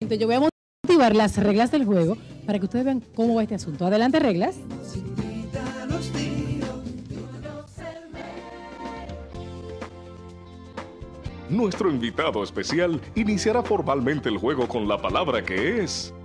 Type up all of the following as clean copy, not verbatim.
Yo voy a motivar las reglas del juego para que ustedes vean cómo va este asunto. Adelante, reglas. Nuestro invitado especial iniciará formalmente el juego con la palabra que es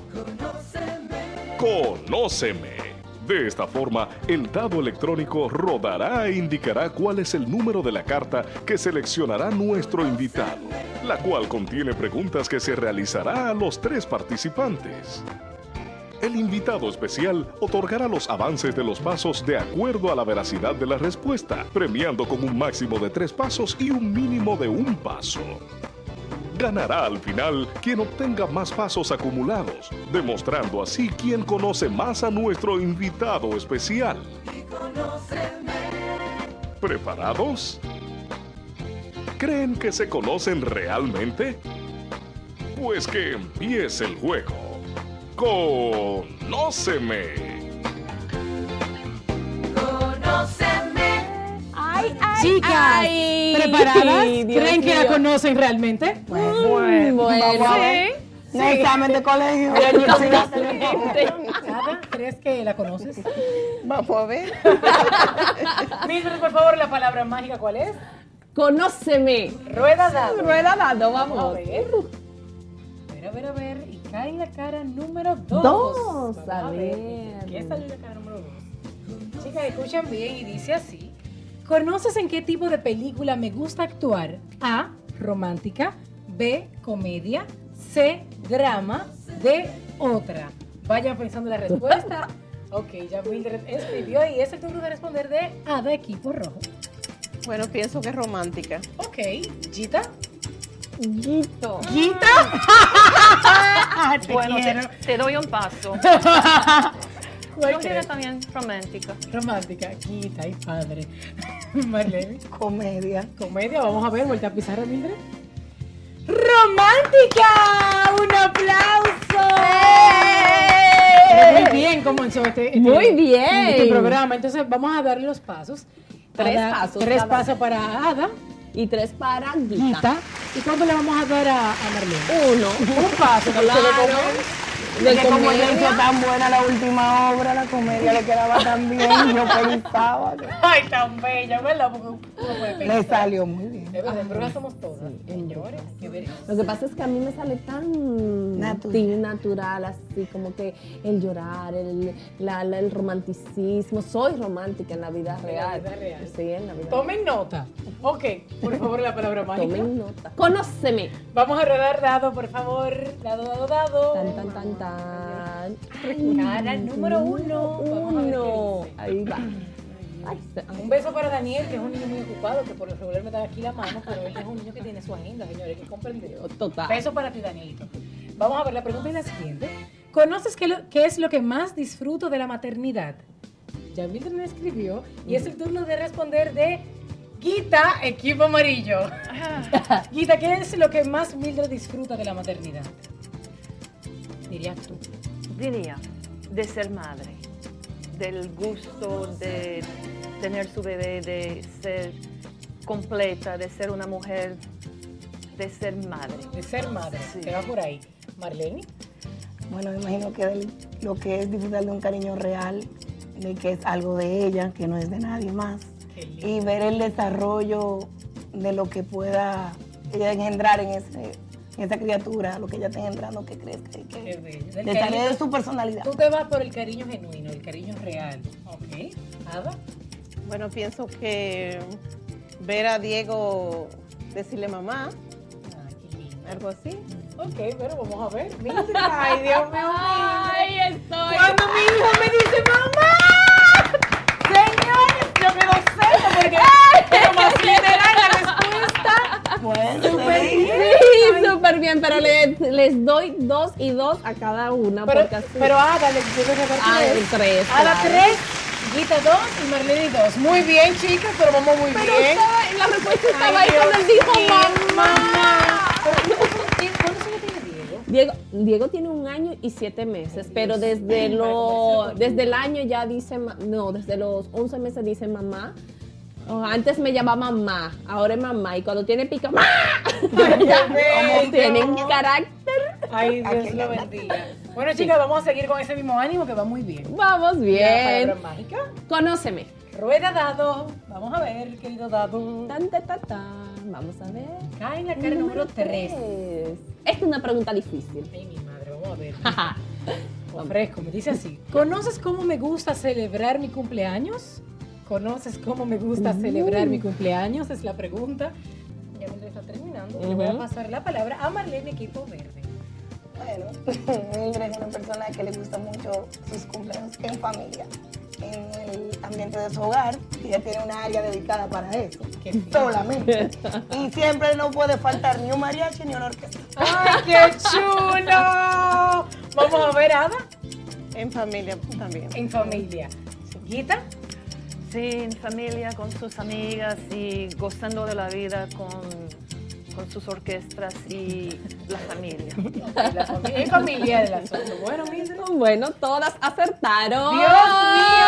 Conóceme. De esta forma, el dado electrónico rodará e indicará cuál es el número de la carta que seleccionará nuestro invitado, la cual contiene preguntas que se realizará a los 3 participantes. El invitado especial otorgará los avances de los pasos de acuerdo a la veracidad de la respuesta, premiando con un máximo de 3 pasos y un mínimo de 1 paso. Ganará al final quien obtenga más pasos acumulados, demostrando así quién conoce más a nuestro invitado especial. ¿Preparados? ¿Creen que se conocen realmente? Pues que empiece el juego. ¡Conóceme! Chicas, ¿preparadas? Dios ¿Creen que la mío. conocen realmente? Bueno, Sí. un examen de colegio. Ada, ¿crees que la conoces? Vamos a ver. Mildred, por favor, la palabra mágica, ¿cuál es? Conóceme. Rueda dado. Rueda dado, Vamos a vamos. ver. A ver. Y cae en la cara número 2. Dos, a ver. ¿Qué salió en la cara número 2? Chicas, escuchan bien y dice así. ¿Conoces en qué tipo de película me gusta actuar? A, romántica. B, comedia. C, drama. D, otra. Vayan pensando la respuesta. Ok, ya Mildred escribió y es el turno de responder de Ada, equipo rojo. Bueno, pienso que es romántica. Ok, Gita. Guito. Bueno, te doy un paso. ¿Cuál Yo diría crees? también romántica. Romántica, Gita y padre. Marlene. Comedia. Comedia, vamos a ver, vuelta a pizarra, Mildred. ¡Romántica! ¡Un aplauso! Muy bien comenzó Muy bien. este programa. Entonces vamos a darle los pasos. 3 Ada, pasos 3 cada pasos para Ada, Y 3 para Guita. Gita. ¿Y cuánto le vamos a dar a Marlene? 1. Un paso. Claro. De Que como ella hizo comedia. tan buena la última obra, la comedia le quedaba tan bien, yo pensaba que Ay, tan bella, ¿verdad? Porque uno puede le pensar. salió muy bien. De verdad, pero somos todas. Señores, hay que ver. Lo que pasa es que a mí me sale tan natural, así como que el llorar, el romanticismo. Soy romántica en la vida real. vida real. Sí, en la vida Tomen nota. Ok, por favor, la palabra real. mágica. Tomen nota. Conóceme. Vamos a rodar dado, por favor. Dado. Tan. Cara número 1. Vamos a ver qué dice. Ahí va. Ay, Un beso para Daniel, que es un niño muy ocupado, que por lo regular me da aquí la mano, pero él es un niño que tiene su agenda, señores, que comprendió. Total. Beso para ti, Danielito. Vamos a ver, la pregunta es la siguiente. ¿Conoces qué es lo que más disfruto de la maternidad? Ya Mildred me escribió y es el turno de responder de Gita, equipo amarillo. Gita, ¿qué es lo que más Mildred disfruta de la maternidad? Dirías tú. Diría, de ser madre, del gusto de tener su bebé, de ser completa, de ser una mujer, de ser madre. De ser madre. Sí. Te va por ahí. Marlene. Bueno, me imagino que lo que es disfrutar de un cariño real, de que es algo de ella, que no es de nadie más. Qué lindo. Y ver el desarrollo de lo que pueda ella engendrar en esa criatura, lo que ella está engendrando, que crezca y Qué que bello. Del desarrolle cariño- su personalidad. Tú te vas por el cariño genuino, el cariño real. Ok. Ada. Bueno, pienso que ver a Diego decirle mamá, Ah, qué lindo. algo así. Ok, pero vamos a ver. Mildred. Ay, Dios mío. Ay, estoy. Cuando mi hijo me dice mamá. Señores, yo quedo seco porque pero más literal la respuesta. Bueno, Súper sí. bien. Sí, súper bien, pero les doy 2 y 2 a cada una. Pero, porque así. pero Ada, le quiero repartir el 3. Ada 3, Gita 2 y Marlene 2. Muy bien, chicas, pero vamos muy Pero bien. la respuesta estaba Ay, ahí cuando él Dios dijo mío, mamá. ¿Cuántos años tiene Diego? Diego tiene 1 año y 7 meses, pero desde el año ya dice, no, desde los 11 meses dice mamá. Antes me llamaba mamá, ahora es mamá. Y cuando tiene pica, ¡mamá! Como tienen carácter. Ay, Dios lo bendiga. Bueno, chicas, vamos a seguir con ese mismo ánimo que va muy bien. Vamos La bien. palabra mágica. Conóceme. Rueda dado. Vamos a ver, querido dado. Tan, tan, tan, tan. Vamos a ver. Cae en la cara número 3. Esta es una pregunta difícil. Ay, mi madre, vamos a ver. Ofrezco, me dice así. ¿Conoces cómo me gusta celebrar mi cumpleaños? ¿Conoces cómo me gusta celebrar mi cumpleaños? Es la pregunta. Ya me lo está terminando. Le voy a pasar la palabra a Marlene, equipo verde. Bueno, Mildred es una persona que le gusta mucho sus cumpleaños en familia, en el ambiente de su hogar. Ella tiene una área dedicada para eso, Qué fino. solamente. Y siempre no puede faltar ni un mariachi ni una orquesta. ¡Ay, qué chulo! Vamos a ver, Ada. En familia también. En familia. Guita. Sí, en familia, con sus amigas y gozando de la vida con sus orquestas y la familia. En familia del asunto. Bueno, Mildred. Bueno, todas acertaron. ¡Dios mío!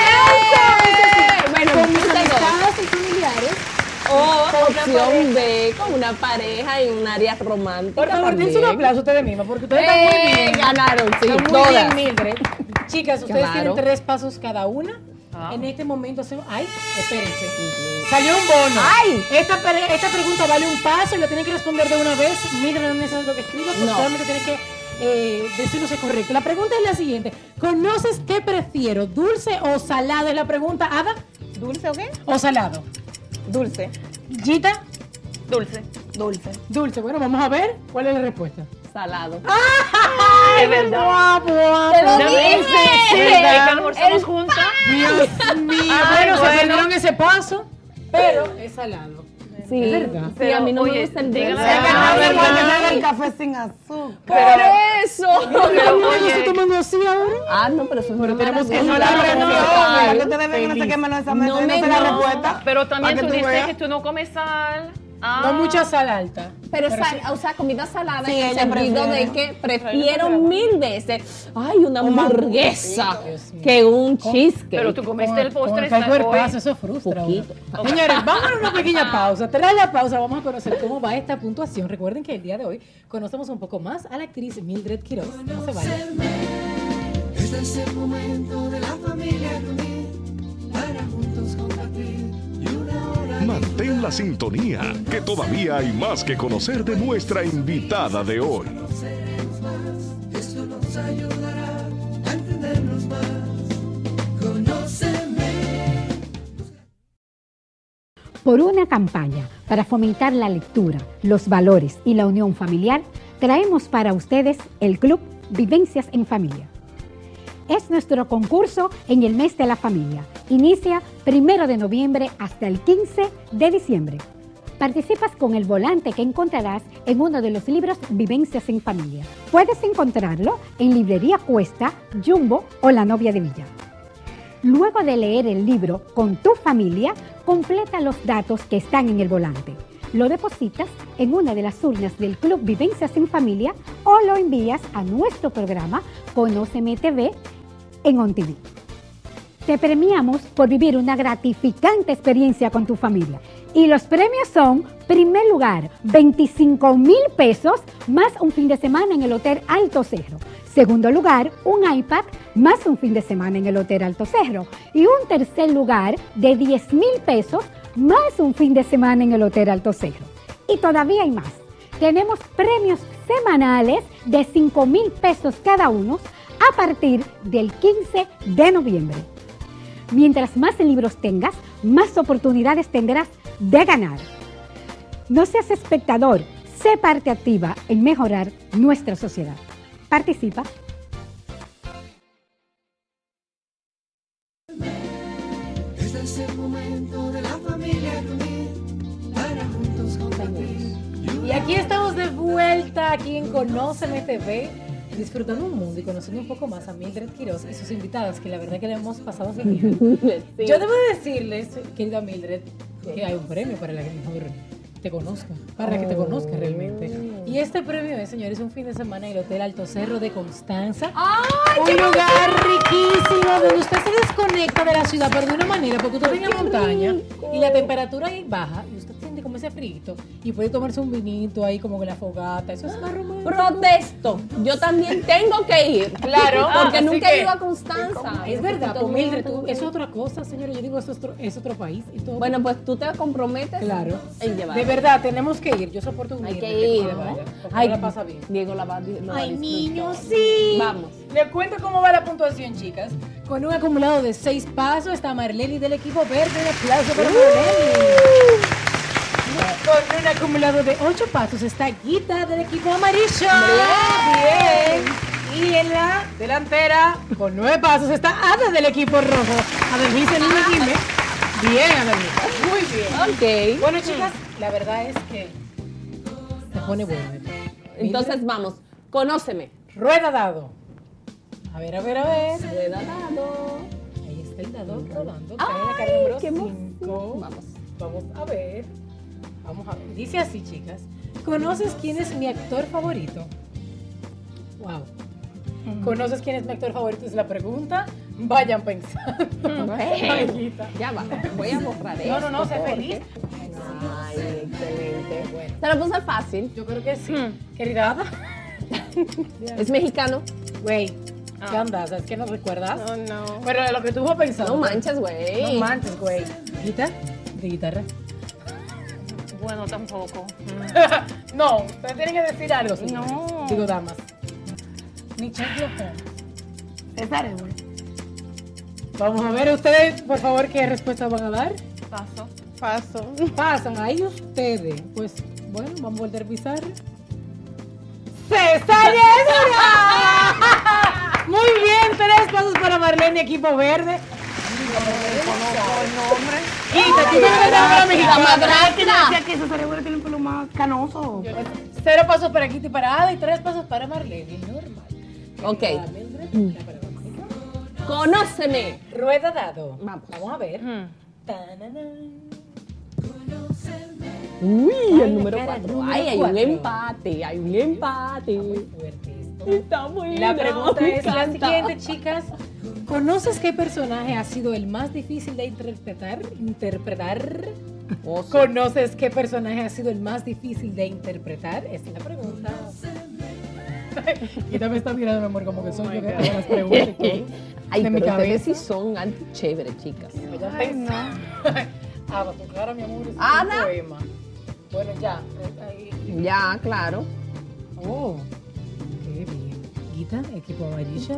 Bueno, Con mis puse dos. amistades y familiares. O opción B, con una pareja en un área romántica. Por favor, dense un también. aplauso a ustedes mismas, porque ustedes están muy bien. Ganaron, sí, Están muy todas. bien, Mildred. Chicas, ustedes Claro. tienen 3 pasos cada una. Ah. En este momento hacemos... ¡Ay! Espérense. Salió un bono. ¡Ay! Esta pregunta vale un paso y la tienen que responder de una vez. Mildred, no necesitas lo que escriba, porque No. solamente tienen que decirlo si es correcto. La pregunta es la siguiente. ¿Conoces qué prefiero? ¿Dulce o salado? Es la pregunta. ¿Ada? ¿Dulce o qué? ¿O salado? Dulce. ¿Gita? Dulce. Dulce. Dulce. Bueno, vamos a ver cuál es la respuesta. Salado. ¡Ay, verdad. guapo! ¡Te lo dije! ¿Verdad que almorzamos juntas? Dios mío. Ay, Bueno, se bueno. perdieron ese paso, pero es salado. Sí, Es verdad. sí, a mí no Pero, me oye, gusta el dígame dulce. la Es que no verdad. se puede hacer el café sin azúcar. Por eso. Pero, ¿No se oye, tomando así ahora? Ah, no, pero eso es una tenemos que maravilla. hablar de No, Ay, para que ustedes vean que no se feliz. quemen esa No mesa, no me sé la no. respuesta. pero también Para tú que tú dices veas. que tú no comes sal. No mucha sal alta. Pero sí. o sea, comida salada Sí, en el ella sentido prefiere. de que prefiero mil veces, ay, una hamburguesa Dios mío. que un cheesecake. Pero tú comiste el postre Con el cuerpazo, hoy. eso frustra. a uno. Poquito. Señores, vamos a una pequeña pausa. Tras la pausa vamos a conocer cómo va esta puntuación. Recuerden que el día de hoy conocemos un poco más a la actriz Mildred Quiroz. No se vayan. Este es el momento de la familia reunir para juntos compartir y una hora. Mantén la sintonía, que todavía hay más que conocer de nuestra invitada de hoy. Conoceremos más, esto nos ayudará a entendernos más. Conóceme. Por una campaña para fomentar la lectura, los valores y la unión familiar, traemos para ustedes el Club Vivencias en Familia. Es nuestro concurso en el mes de la familia. Inicia 1 de noviembre hasta el 15 de diciembre. Participas con el volante que encontrarás en uno de los libros Vivencias en Familia. Puedes encontrarlo en Librería Cuesta, Jumbo o La Novia de Villa. Luego de leer el libro con tu familia, completa los datos que están en el volante. Lo depositas en una de las urnas del Club Vivencias en Familia o lo envías a nuestro programa Conóceme TV en OnTV. Te premiamos por vivir una gratificante experiencia con tu familia. Y los premios son, primer lugar, 25,000 pesos más un fin de semana en el Hotel Alto Cerro. Segundo lugar, un iPad más un fin de semana en el Hotel Alto Cerro. Y un tercer lugar de 10,000 pesos más un fin de semana en el Hotel Alto Cerro. Y todavía hay más. Tenemos premios semanales de 5,000 pesos cada uno a partir del 15 de noviembre. Mientras más libros tengas, más oportunidades tendrás de ganar. No seas espectador, sé parte activa en mejorar nuestra sociedad. Participa. Este es el momento de la familia reunir para juntos compartir. Y aquí estamos de vuelta, aquí en Conóceme TV, disfrutando un mundo y conociendo un poco más a Mildred Quiroz y sus invitadas, que la verdad que le hemos pasado genial. Sí. Yo debo decirles, querida Mildred, que hay un premio para la mejor te conozca, para que te conozca realmente. Y este premio es, señores, un fin de semana en el Hotel Alto Cerro de Constanza. Un lugar riquísimo donde usted se desconecta de la ciudad, pero de una manera, porque usted viene a montaña y la temperatura ahí baja y usted siente como ese frito y puede tomarse un vinito ahí como con la fogata. Eso es más romántico. Protesto. Yo también tengo que ir. Claro. Porque así nunca he que- ido a Constanza. Es verdad, Todo pues Mildred, el mundo tú- es otra cosa, señores. Yo digo, es otro país y todo. Bueno, pues tú te comprometes claro. en llevar. De verdad, tenemos que ir. Yo soporto un Hay viernes que ir, usted ¿no? vaya, porque Ay, no la pasa bien. Diego la va a disfrutar. Ay, niños, sí. Vamos. Les cuento cómo va la puntuación, chicas. Con un acumulado de 6 pasos está Marlene del equipo verde. Un aplauso para Marlene. Con un acumulado de 8 pasos está Guita del equipo amarillo. Bien. Y en la delantera, con 9 pasos, está Ada del equipo rojo. Adelmisa, niña, dime. Bien, Adelmisa. Muy bien. Ok. Bueno, chicas, la verdad es que se pone bueno. Entonces vamos. Conóceme. Rueda dado. A ver, a ver, a ver. Rueda dado. Ahí está el dado rodando. Ay, Trae la cara número qué 5. Vamos. Vamos a ver. Vamos a ver. Dice así, chicas. ¿Conoces quién es mi actor favorito? Wow. ¿Conoces quién es mi actor favorito? Es la pregunta. Vayan pensando. Ay, Guita. Ya va. Voy a borrar esto. No, sé porque- feliz. Ay, excelente. Bueno. Te lo puse fácil. Yo creo que sí. Querida Ada. Es mexicano. Güey, ¿qué andas? ¿Es que no recuerdas? No, no. Pero de lo que tú vas pensando. No manches, güey. No manches, güey. ¿Guita? ¿De guitarra? Bueno, tampoco. No, ustedes tienen que decir algo, señores. No. Digo, damas. Michelle Johan. César Edward. Vamos a ver ustedes, por favor, qué respuesta van a dar. Paso. Paso. Pasan ahí ustedes. Pues, bueno, vamos a volver a pisar. ¡César Edward! Muy bien, 3 pasos para Marlene, equipo verde. Quita, quita el nombre mexicano. madrastra. que César Edward tiene un pelo más canoso. 0 pasos para Kitty y para Ada y 3 pasos para Marlene. Normal. Ok. Para Mildred, la para Mónica. Conóceme. Rueda dado. Vamos. Vamos a ver. Mm. Tananán. Uy, Ay, el número cara, 4. número Ay, hay un 4. empate. Hay un empate. Muy fuerte esto. Está muy La pregunta me es la encanta. siguiente, chicas. ¿Conoces qué personaje ha sido el más difícil de interpretar? Oh, sí. ¿Conoces qué personaje ha sido el más difícil de interpretar? Esa es la pregunta. Y también está mirando, mi amor, como que soy yo que hago las preguntas y todo. Ay, de mi pero ustedes cabeza. sí son chéveres, chicas. Ya pensé. Ada, tu cara, mi amor, es Ada. un poema. Bueno, ya. Ahí. Ya, claro. Oh, qué bien. Guita, equipo amarillo.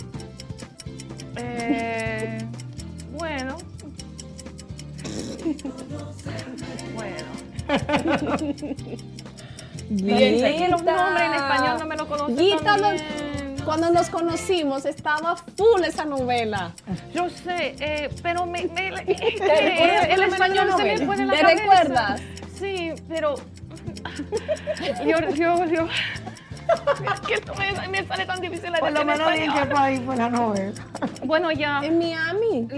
Bueno. Bueno. Guita. Es que los nombres en español no me lo conozco Guita, tan no- bien. cuando nos conocimos estaba full esa novela. Yo sé, pero recuerdas el el español se me novela? fue de la ¿Te cabeza. recuerdas? Sí, pero yo es que esto me sale tan difícil la Por lo en menos en qué español. país fue la novela. Bueno, ya. En Miami.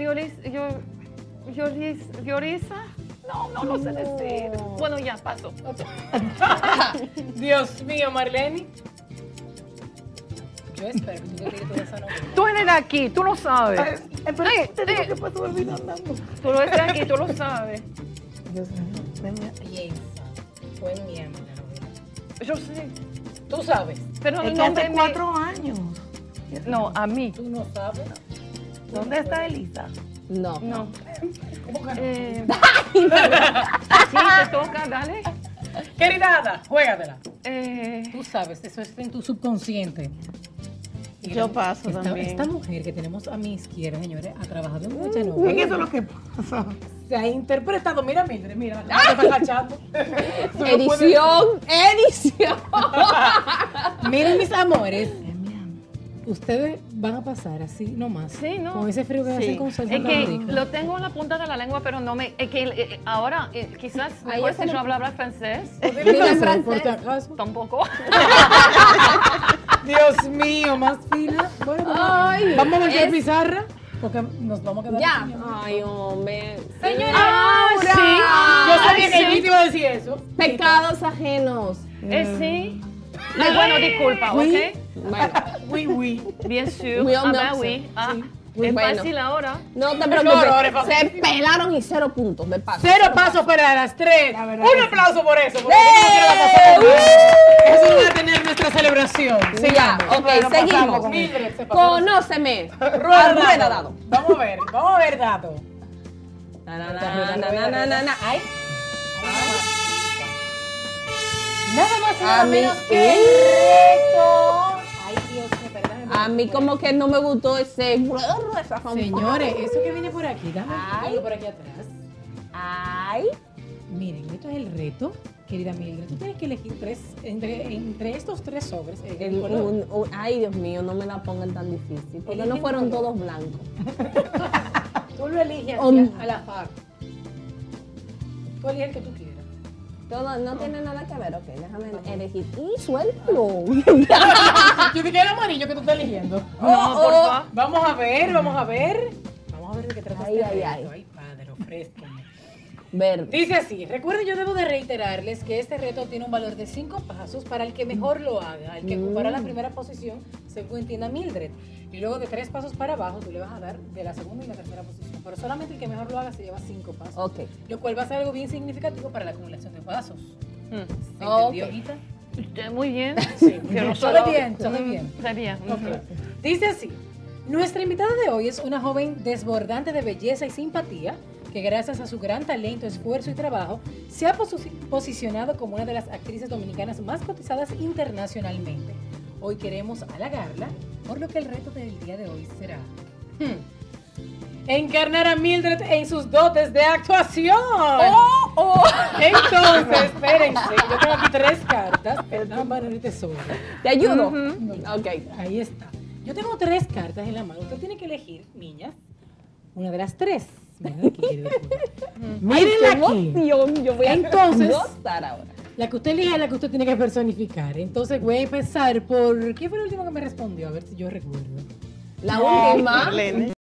Llorisa. No lo sé decir. Bueno, ya, paso. Dios mío, Marlene. Yo espero que tú te digas toda esa novela. Tú eres de aquí, tú lo sabes. Pero te digo que pasó olvidando. Tú lo eres de aquí, tú lo sabes. Dios mío, ven, mira. Piensa. Fue en Miami la novela. Yo sé. Tú sabes. Pero Es el que nombre hace 4 años. No, a mí. Tú no sabes. ¿Dónde está Elisa? No. No. ¿Cómo que no? Sí, te toca, dale. Querida Ada, juégatela. Eh, Tú sabes, eso está en tu subconsciente. Y Yo paso también. Esta mujer que tenemos a mi izquierda, señores, ha trabajado en muchas Es que novelas. eso es lo que pasa. Se ha interpretado, mira, Mildred, mira, la cara se está agachando. Tú no puedes- Edición. Miren, mis amores, ustedes van a pasar así nomás. Sí, ¿no? Con ese frío que hacen con salsa es que tan rica. lo tengo en la punta de la lengua, pero no me. Es que ahora, quizás Ahí mejor está si el- yo hablara francés. Dile Dile francés, francés. por si acaso. Tampoco. Dios mío, más fina. Bueno, Ay, vamos a volver es- pizarra. Porque nos vamos a quedar Ya. sin tiempo. Ay, hombre. Señora, Laura. yo sabía que sí. el te iba a decir eso. Pecados ajenos. Sí. Ay, bueno, disculpa, Oui. ¿ok? Bueno, Oui, oui. Bien sûr. Oui, Ah, on ben me oui. Ah, Oui, es bueno. fácil ahora. no te No, preocupes. no, Se pelaron y 0 puntos de paso. 0 pasos para las 3. verdad Un que aplauso por eso. Porque ¡Eh! eso va a tener nuestra celebración. Ya, Sigamos. ok, seguimos. Mildred, se pasó. Conóceme. Rueda Rueda dado. Vamos a ver dato. Na, na, na, na, na, na, na. Ay, Nada más y nada A mí- menos que el reto. Ay, Dios mío, perdóname. a mí como que no me gustó ese. Señores, eso que viene por aquí, dame Ay. algo por aquí atrás. Ay. Miren, esto es el reto, querida Mildred. Tú tienes que elegir entre estos 3 sobres. El color. Ay, Dios mío, no me la pongan tan difícil. Porque Elige no un fueron color. todos blancos. Tú lo eliges Um. al azar. Tú eliges el que tú quieras. Todo, no tiene nada que ver, ok, déjame elegir. Y suéltalo. Yo dije el amarillo que tú estás eligiendo. No, por favor. Vamos a ver. Vamos a ver de qué trata Ay, este ay, reto. ay. Ay, padre, ofrézcame. Verde. Dice así, recuerden, yo debo de reiterarles que este reto tiene un valor de 5 pasos para el que mejor lo haga, el que ocupará la primera posición, según entienda Mildred. Y luego de 3 pasos para abajo, tú le vas a dar de la segunda y la tercera posición. Pero solamente el que mejor lo haga se lleva 5 pasos. Ok. Lo cual va a ser algo bien significativo para la acumulación de pasos. Mm. ¿Entendió, Ok. Gita? Muy bien. Sí, Yo no sabe solo- bien, sabe bien. Está bien. Ok. Dice así, nuestra invitada de hoy es una joven desbordante de belleza y simpatía que gracias a su gran talento, esfuerzo y trabajo se ha posicionado como una de las actrices dominicanas más cotizadas internacionalmente. Hoy queremos halagarla, por lo que el reto del día de hoy será encarnar a Mildred en sus dotes de actuación. Entonces, espérense, yo tengo aquí 3 cartas, pero no van a tesoro. ¿Te ayudo? No. Ok. Ahí está. Yo tengo 3 cartas en la mano. Usted tiene que elegir, niñas, una de las 3. Miren aquí, querida Julia. Mírenla ¡Qué aquí. emoción! Yo voy a Entonces- gozar ahora. La que usted elija es la que usted tiene que personificar. Entonces voy a empezar por... ¿Quién fue el último que me respondió? A ver si yo recuerdo. La última. Marlene.